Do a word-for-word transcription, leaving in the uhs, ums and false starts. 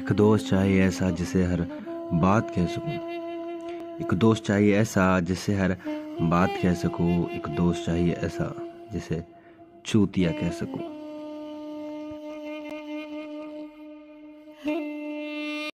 एक दोस्त चाहिए ऐसा जिसे हर बात कह सकूं। एक दोस्त चाहिए ऐसा जिसे हर बात कह सकूं। एक दोस्त चाहिए ऐसा जिसे चूतिया कह सकूं।